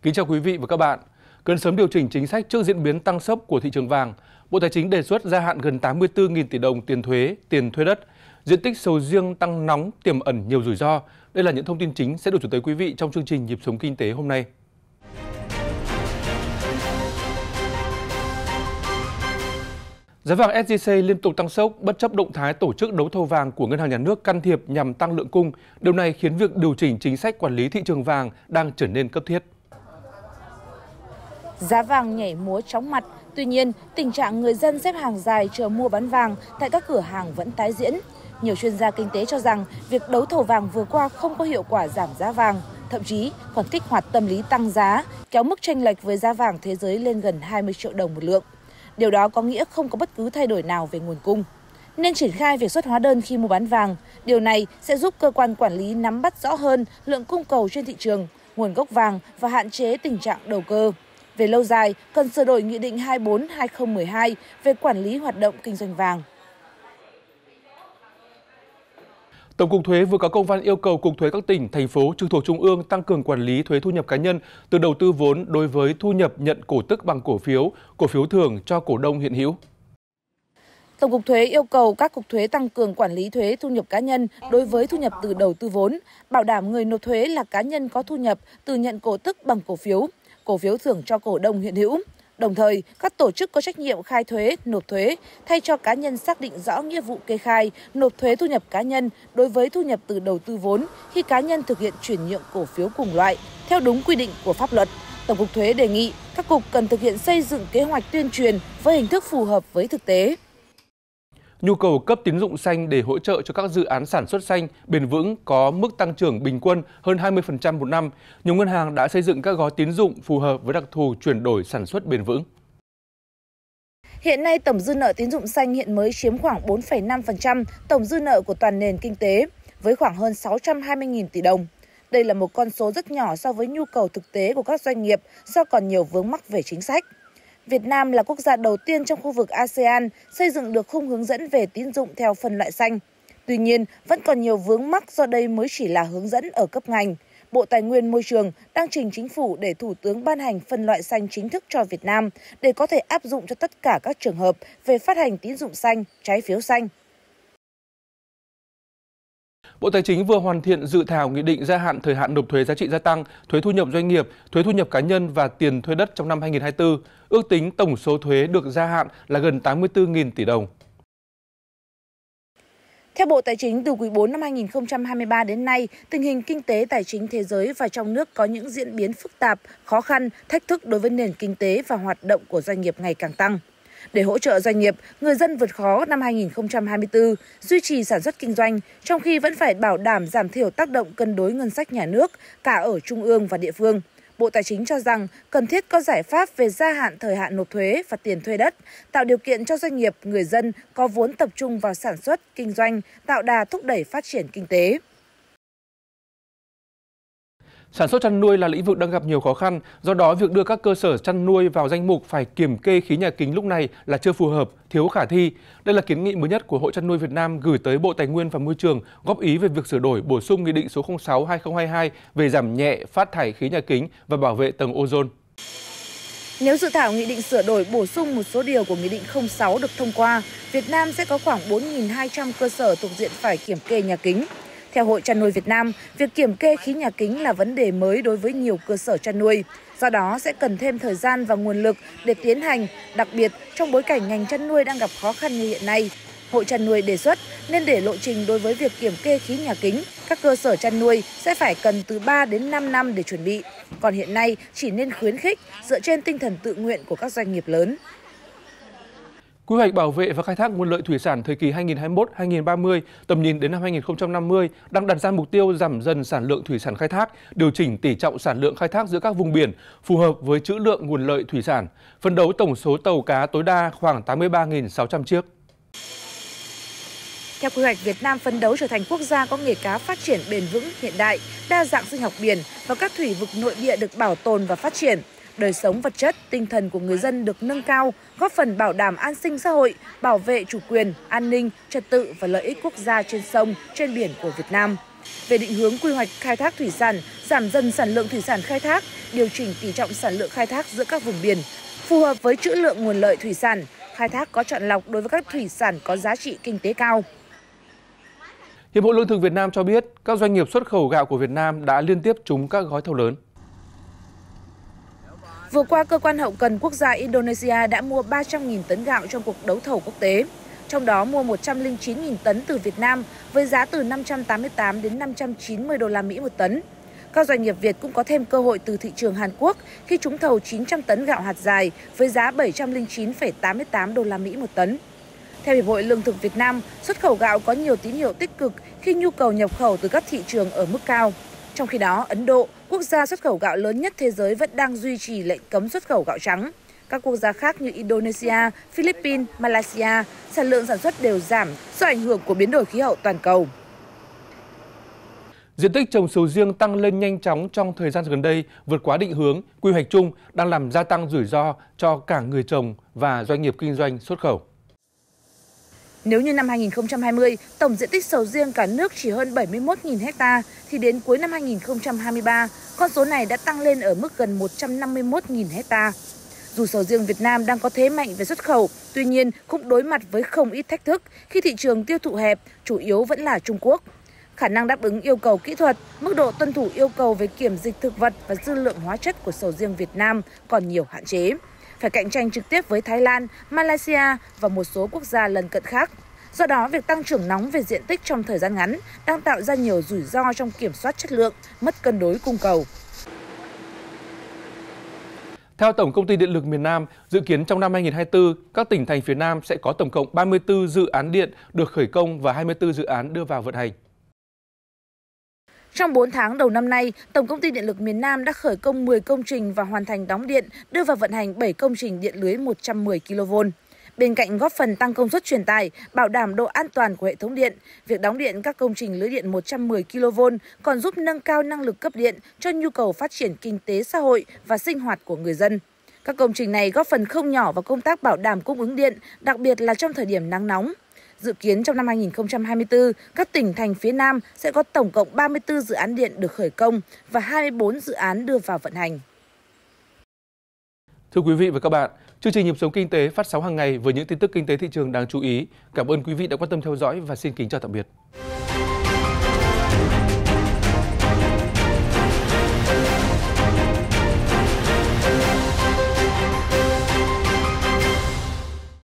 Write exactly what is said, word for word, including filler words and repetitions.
Kính chào quý vị và các bạn. Cần sớm điều chỉnh chính sách trước diễn biến tăng sốc của thị trường vàng. Bộ Tài chính đề xuất gia hạn gần tám mươi tư nghìn tỷ đồng tiền thuế, tiền thuê đất. Diện tích sầu riêng tăng nóng tiềm ẩn nhiều rủi ro. Đây là những thông tin chính sẽ được chuyển tới quý vị trong chương trình Nhịp sống kinh tế hôm nay. Giá vàng ét gi xê liên tục tăng sốc bất chấp động thái tổ chức đấu thầu vàng của Ngân hàng Nhà nước can thiệp nhằm tăng lượng cung. Điều này khiến việc điều chỉnh chính sách quản lý thị trường vàng đang trở nên cấp thiết. Giá vàng nhảy múa chóng mặt, tuy nhiên tình trạng người dân xếp hàng dài chờ mua bán vàng tại các cửa hàng vẫn tái diễn. Nhiều chuyên gia kinh tế cho rằng việc đấu thầu vàng vừa qua không có hiệu quả giảm giá vàng, thậm chí còn kích hoạt tâm lý tăng giá, kéo mức chênh lệch với giá vàng thế giới lên gần hai mươi triệu đồng một lượng. Điều đó có nghĩa không có bất cứ thay đổi nào về nguồn cung. Nên triển khai việc xuất hóa đơn khi mua bán vàng. Điều này sẽ giúp cơ quan quản lý nắm bắt rõ hơn lượng cung cầu trên thị trường, nguồn gốc vàng và hạn chế tình trạng đầu cơ. Về lâu dài, cần sửa đổi Nghị định hai mươi bốn trên hai nghìn không trăm mười hai về quản lý hoạt động kinh doanh vàng. Tổng cục Thuế vừa có công văn yêu cầu Cục Thuế các tỉnh, thành phố trực thuộc Trung ương tăng cường quản lý thuế thu nhập cá nhân từ đầu tư vốn đối với thu nhập nhận cổ tức bằng cổ phiếu, cổ phiếu thưởng cho cổ đông hiện hữu. Tổng cục Thuế yêu cầu các cục thuế tăng cường quản lý thuế thu nhập cá nhân đối với thu nhập từ đầu tư vốn, bảo đảm người nộp thuế là cá nhân có thu nhập từ nhận cổ tức bằng cổ phiếu, cổ phiếu thưởng cho cổ đông hiện hữu. Đồng thời, các tổ chức có trách nhiệm khai thuế, nộp thuế, thay cho cá nhân xác định rõ nghĩa vụ kê khai, nộp thuế thu nhập cá nhân đối với thu nhập từ đầu tư vốn khi cá nhân thực hiện chuyển nhượng cổ phiếu cùng loại, theo đúng quy định của pháp luật. Tổng cục Thuế đề nghị các cục cần thực hiện xây dựng kế hoạch tuyên truyền với hình thức phù hợp với thực tế. Nhu cầu cấp tín dụng xanh để hỗ trợ cho các dự án sản xuất xanh bền vững có mức tăng trưởng bình quân hơn hai mươi phần trăm một năm. Nhiều ngân hàng đã xây dựng các gói tín dụng phù hợp với đặc thù chuyển đổi sản xuất bền vững. Hiện nay, tổng dư nợ tín dụng xanh hiện mới chiếm khoảng bốn phẩy năm phần trăm tổng dư nợ của toàn nền kinh tế, với khoảng hơn sáu trăm hai mươi nghìn tỷ đồng. Đây là một con số rất nhỏ so với nhu cầu thực tế của các doanh nghiệp do còn nhiều vướng mắc về chính sách. Việt Nam là quốc gia đầu tiên trong khu vực a sê an xây dựng được khung hướng dẫn về tín dụng theo phân loại xanh. Tuy nhiên, vẫn còn nhiều vướng mắc do đây mới chỉ là hướng dẫn ở cấp ngành. Bộ Tài nguyên Môi trường đang trình Chính phủ để Thủ tướng ban hành phân loại xanh chính thức cho Việt Nam để có thể áp dụng cho tất cả các trường hợp về phát hành tín dụng xanh, trái phiếu xanh. Bộ Tài chính vừa hoàn thiện dự thảo nghị định gia hạn thời hạn nộp thuế giá trị gia tăng, thuế thu nhập doanh nghiệp, thuế thu nhập cá nhân và tiền thuê đất trong năm hai nghìn không trăm hai mươi tư. Ước tính tổng số thuế được gia hạn là gần tám mươi tư nghìn tỷ đồng. Theo Bộ Tài chính, từ quý bốn năm hai nghìn không trăm hai mươi ba đến nay, tình hình kinh tế tài chính thế giới và trong nước có những diễn biến phức tạp, khó khăn, thách thức đối với nền kinh tế và hoạt động của doanh nghiệp ngày càng tăng. Để hỗ trợ doanh nghiệp, người dân vượt khó năm hai nghìn không trăm hai mươi tư, duy trì sản xuất kinh doanh, trong khi vẫn phải bảo đảm giảm thiểu tác động cân đối ngân sách nhà nước, cả ở trung ương và địa phương. Bộ Tài chính cho rằng cần thiết có giải pháp về gia hạn thời hạn nộp thuế và tiền thuê đất, tạo điều kiện cho doanh nghiệp, người dân có vốn tập trung vào sản xuất, kinh doanh, tạo đà thúc đẩy phát triển kinh tế. Sản xuất chăn nuôi là lĩnh vực đang gặp nhiều khó khăn, do đó việc đưa các cơ sở chăn nuôi vào danh mục phải kiểm kê khí nhà kính lúc này là chưa phù hợp, thiếu khả thi. Đây là kiến nghị mới nhất của Hội Chăn nuôi Việt Nam gửi tới Bộ Tài nguyên và Môi trường góp ý về việc sửa đổi bổ sung Nghị định số không sáu trên hai nghìn không trăm hai mươi hai về giảm nhẹ phát thải khí nhà kính và bảo vệ tầng ozone. Nếu dự thảo nghị định sửa đổi bổ sung một số điều của Nghị định không sáu được thông qua, Việt Nam sẽ có khoảng bốn nghìn hai trăm cơ sở thuộc diện phải kiểm kê nhà kính. Theo Hội Chăn nuôi Việt Nam, việc kiểm kê khí nhà kính là vấn đề mới đối với nhiều cơ sở chăn nuôi. Do đó sẽ cần thêm thời gian và nguồn lực để tiến hành, đặc biệt trong bối cảnh ngành chăn nuôi đang gặp khó khăn như hiện nay. Hội Chăn nuôi đề xuất nên để lộ trình đối với việc kiểm kê khí nhà kính, các cơ sở chăn nuôi sẽ phải cần từ ba đến năm năm để chuẩn bị. Còn hiện nay chỉ nên khuyến khích dựa trên tinh thần tự nguyện của các doanh nghiệp lớn. Quy hoạch bảo vệ và khai thác nguồn lợi thủy sản thời kỳ hai nghìn không trăm hai mươi mốt đến hai nghìn không trăm ba mươi, tầm nhìn đến năm hai nghìn không trăm năm mươi đang đặt ra mục tiêu giảm dần sản lượng thủy sản khai thác, điều chỉnh tỷ trọng sản lượng khai thác giữa các vùng biển phù hợp với trữ lượng nguồn lợi thủy sản, phấn đấu tổng số tàu cá tối đa khoảng tám mươi ba nghìn sáu trăm chiếc. Theo quy hoạch, Việt Nam phấn đấu trở thành quốc gia có nghề cá phát triển bền vững, hiện đại, đa dạng sinh học biển và các thủy vực nội địa được bảo tồn và phát triển. Đời sống vật chất, tinh thần của người dân được nâng cao, góp phần bảo đảm an sinh xã hội, bảo vệ chủ quyền, an ninh, trật tự và lợi ích quốc gia trên sông, trên biển của Việt Nam. về định hướng quy hoạch khai thác thủy sản, giảm dần sản lượng thủy sản khai thác, điều chỉnh tỷ trọng sản lượng khai thác giữa các vùng biển, phù hợp với trữ lượng nguồn lợi thủy sản, khai thác có chọn lọc đối với các thủy sản có giá trị kinh tế cao. Hiệp hội Lương thực Việt Nam cho biết các doanh nghiệp xuất khẩu gạo của Việt Nam đã liên tiếp trúng các gói thầu lớn. Vừa qua, Cơ quan Hậu cần Quốc gia Indonesia đã mua ba trăm nghìn tấn gạo trong cuộc đấu thầu quốc tế. Trong đó mua một trăm lẻ chín nghìn tấn từ Việt Nam với giá từ năm trăm tám mươi tám đến năm trăm chín mươi đô la Mỹ một tấn. Các doanh nghiệp Việt cũng có thêm cơ hội từ thị trường Hàn Quốc khi trúng thầu chín trăm tấn gạo hạt dài với giá bảy trăm lẻ chín phẩy tám mươi tám đô la Mỹ một tấn. Theo Hiệp hội Lương thực Việt Nam, xuất khẩu gạo có nhiều tín hiệu tích cực khi nhu cầu nhập khẩu từ các thị trường ở mức cao. Trong khi đó, Ấn Độ, quốc gia xuất khẩu gạo lớn nhất thế giới, vẫn đang duy trì lệnh cấm xuất khẩu gạo trắng. Các quốc gia khác như Indonesia, Philippines, Malaysia, sản lượng sản xuất đều giảm do ảnh hưởng của biến đổi khí hậu toàn cầu. Diện tích trồng sầu riêng tăng lên nhanh chóng trong thời gian gần đây, vượt quá định hướng, quy hoạch chung đang làm gia tăng rủi ro cho cả người trồng và doanh nghiệp kinh doanh xuất khẩu. Nếu như năm hai nghìn không trăm hai mươi, tổng diện tích sầu riêng cả nước chỉ hơn bảy mươi mốt nghìn ha, thì đến cuối năm hai nghìn không trăm hai mươi ba, con số này đã tăng lên ở mức gần một trăm năm mươi mốt nghìn ha. Dù sầu riêng Việt Nam đang có thế mạnh về xuất khẩu, tuy nhiên cũng đối mặt với không ít thách thức khi thị trường tiêu thụ hẹp, chủ yếu vẫn là Trung Quốc. Khả năng đáp ứng yêu cầu kỹ thuật, mức độ tuân thủ yêu cầu về kiểm dịch thực vật và dư lượng hóa chất của sầu riêng Việt Nam còn nhiều hạn chế. Phải cạnh tranh trực tiếp với Thái Lan, Malaysia và một số quốc gia lân cận khác. Do đó, việc tăng trưởng nóng về diện tích trong thời gian ngắn đang tạo ra nhiều rủi ro trong kiểm soát chất lượng, mất cân đối cung cầu. Theo Tổng Công ty Điện lực miền Nam, dự kiến trong năm hai nghìn không trăm hai mươi tư, các tỉnh thành phía Nam sẽ có tổng cộng ba mươi tư dự án điện được khởi công và hai mươi tư dự án đưa vào vận hành. Trong bốn tháng đầu năm nay, Tổng Công ty Điện lực miền Nam đã khởi công mười công trình và hoàn thành đóng điện, đưa vào vận hành bảy công trình điện lưới một trăm mười ki lô vôn. Bên cạnh góp phần tăng công suất truyền tải, bảo đảm độ an toàn của hệ thống điện, việc đóng điện các công trình lưới điện một trăm mười ki lô vôn còn giúp nâng cao năng lực cấp điện cho nhu cầu phát triển kinh tế xã hội và sinh hoạt của người dân. Các công trình này góp phần không nhỏ vào công tác bảo đảm cung ứng điện, đặc biệt là trong thời điểm nắng nóng. Dự kiến trong năm hai nghìn không trăm hai mươi tư, các tỉnh thành phía Nam sẽ có tổng cộng ba mươi tư dự án điện được khởi công và hai mươi bốn dự án đưa vào vận hành. Thưa quý vị và các bạn, chương trình Nhịp sống kinh tế phát sóng hàng ngày với những tin tức kinh tế thị trường đáng chú ý. Cảm ơn quý vị đã quan tâm theo dõi và xin kính chào tạm biệt.